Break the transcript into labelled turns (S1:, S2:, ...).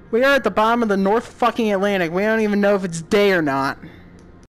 S1: We are at the bottom of the North fucking Atlantic. We don't even know if it's day or not.